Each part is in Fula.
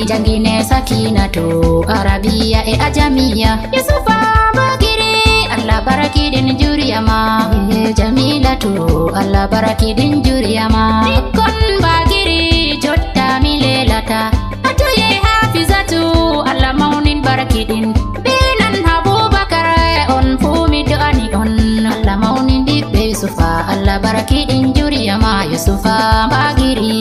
jangine Sakinatou Arabia e Ajamia Yusufa Bagiri Allah barakidin juriyama Jamilatou Allah barakidin juriyama Nikon Bagiri jotta milelata Atoye Hafizatu Allah maunin barakidin Benan Abubakar on fumi doani on Allah maunin dibbe Yusufa Allah barakidin juriyama Yusufa Bagiri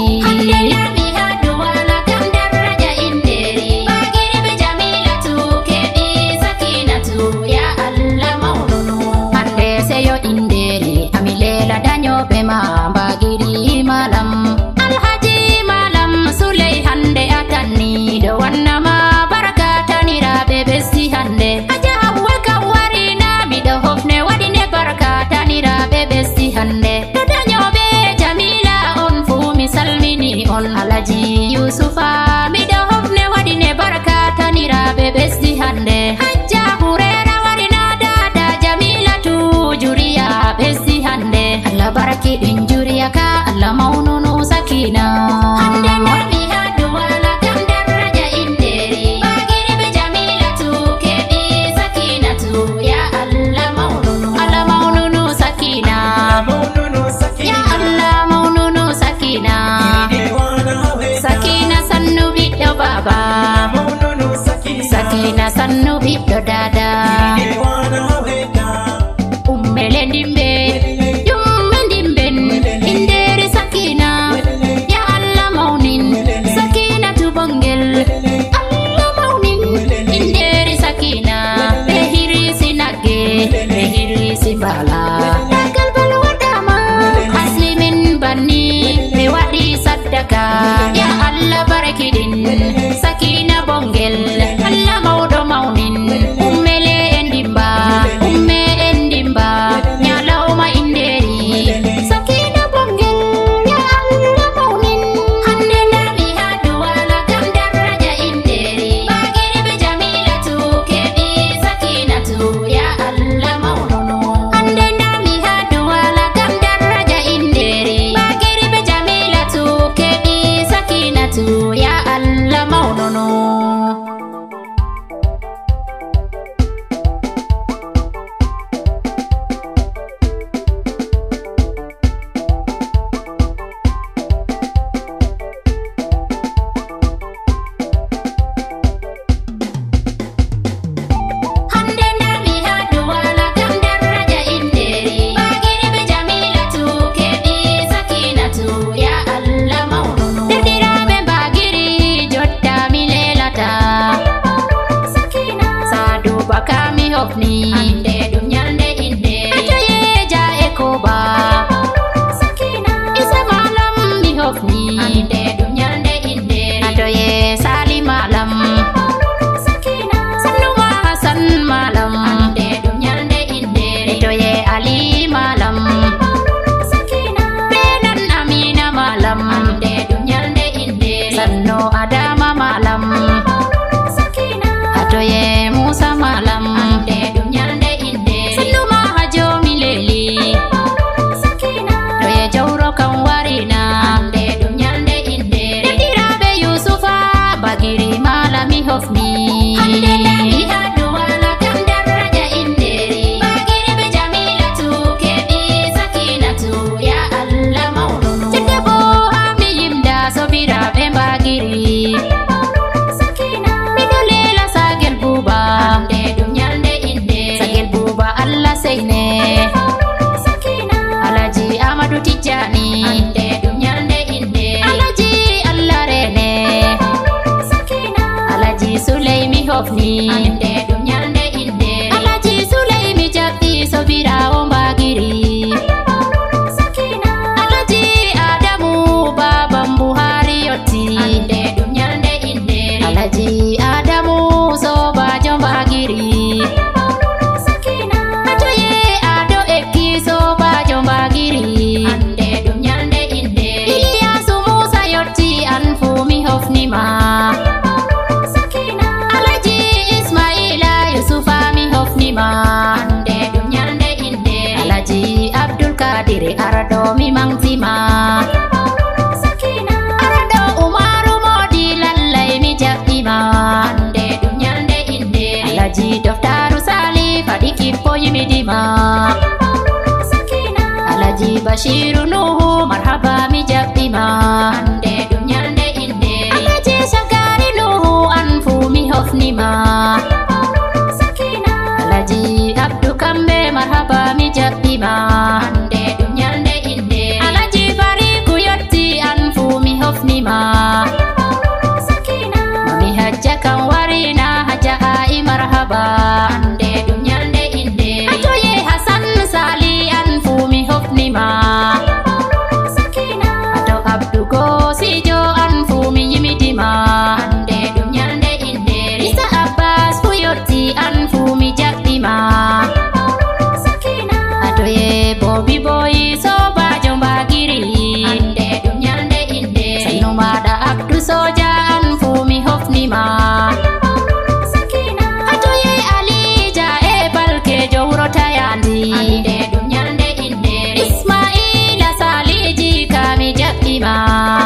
Bagiri Malam Alhaji Malam Suley hande atani do wannama barakatani rabe besi hande aja awwe kawarina bido hofne wadine barakatani rabe besi hande do danyobe Jamila on fumi salmini on Alhaji Yusufa bido hofne wadine barakatani rabe besi hande aja hurera warina dada Jamilatu juriya besi hande Allah barakidin ka Allah maununu sakina hande nami hadu wala kam daraja inderi bagiri be Jamilatu kebi Sakinatou ya Allah maununu sakina ya Allah maununu sakina sakina sannu biddo baba sakina sannu biddo dada ummele dimbe bala dagal balwadama aslimin bani me wadi saddaka ya Allah barakidin sakina bongel Allah maudo maunin ummele endimba nyalauma inderi sakina bongel ya Allah maunin hande nami hadu wala kam daraja inderi bagiri be Jamilatu kebi Sakinatou ya Allah maununu ya Allah maununu ande dunyalde inde atoye ja ekoba isa malam mi hofni ande dunyalde inde atoye sali malam sanuma hasan malam ande dunyalde inde atoye ali malam benan amina malam ande dunyalde inde sanno adama malam atoye musa malam Bagiri Malami hofni hande nami hadu wala kam daraja inderi bagiri be Jamilatu kebi Sakinatou ya Allah maununu cedebo ami yimda sobira be bagiri midolela sagel buba hande dunyalde inde sagel buba Allah seine Alhaji Amadou Tijani hande dunyalde inde Alhaji Allah rene Sulaimi hofni ande dunyalde inde Alhaji Sulaimi jabbi sobira on bagiri Alhaji Adamu babam Buhari yotti ande dunyalde inde Alhaji Adamu sobajo bagiri atoye ado ekki sobajo bagiri ande dunyalde inde Iliyasu Musa yotti anfumi hofni ma Ismail yimidima Alaji Bashiru Nuhu marhaba mi jabbima Ande dunyalde Inderi Alaji Shagari Nuhu anfu mi hofnima Alaji Abdu Kambe marhaba mi jabbima Ande dunyalde Inderi Alaji Fariku yotti anfu mi hofnima Mami hajja kan warina hajja ai marhaba Ande dunyalde Inderi Atoye Hasan Sali anfu mi hofnima Ato Abdu Gosijo anfu mi yimidima Ande dunyalde Inderi Isa Abbas fuyotti anfu mi jabbima Atoye Bobby Boy sobajo Bagiri Ande dunyalde Inderi Sanumada Abdu Soja anfu mi hofnima Atoye Alija e Balke jowro tayandi Ande dunyalde Inderi Ismaila Saliji kami jabbima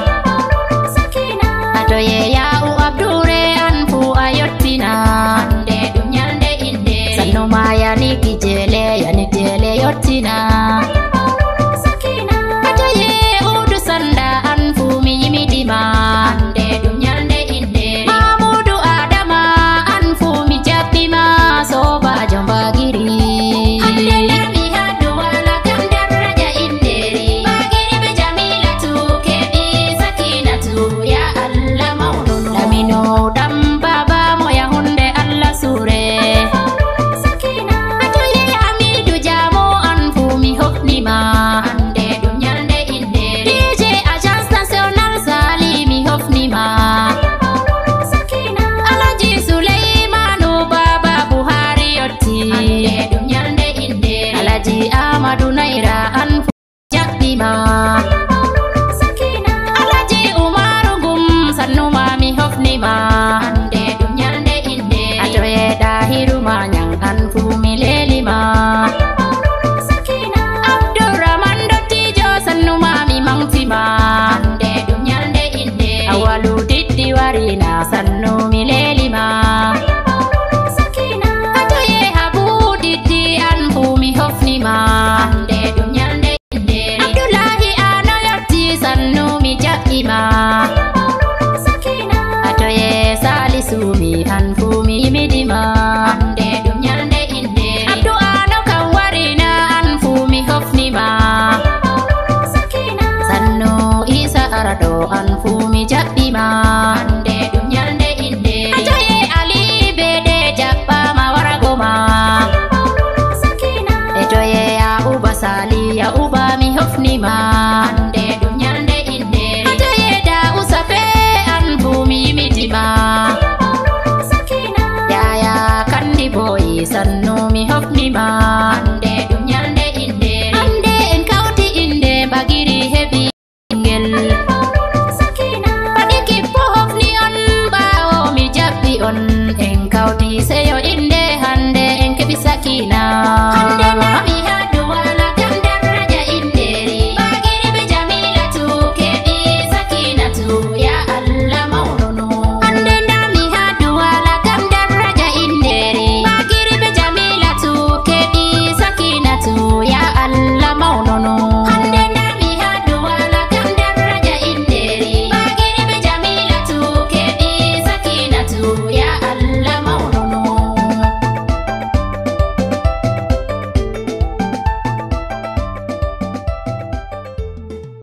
Atoye Ya'u Abdure anfu ayottina Ande dunyalde Inderi Sanuma yani jele yottina Atoye Udu Sanda anfu mi yimidima Ande dunyalde Inderi Mamudu Adama anfu mi jabbima sobajo Bagiri Ande lami hadu wala kam daraja Inderi Bagiri be Jamilatu kebi Sakinatou ya Allah maulunu Lamino dam baba moya hunde Allah sure Atoye Hamidu Jamo anfu mi hofnima Ande dunyalde Inderi DJ Agence National Sali mi hofnima Alaji Suleimanu Baba Buhari yotti Ande dunyalde Inderi Alaji Amadu Naira anfu jabbima Alaji Umaru Gum Sanuma mi hofnima Ande dunyalde Inderi Atoye Dahiru Manyang anfu mi lelima Abdurrahman Dottijo Sanuma mi mangtima Ande dunyalde Inderi Awalu Diddi Warina sannu mi lelima Atoye Habu Diddi anfu mi hofnima Ande dunyalde Inderi Abdullahi Ano yotti sannu mi jabbima Atoye Salisu mi anfu mi yimidima Ande dunyalde Inderi Abdu Ano kan warina anfu mi hofnima Sannu Isa Arado anfu mi jabbima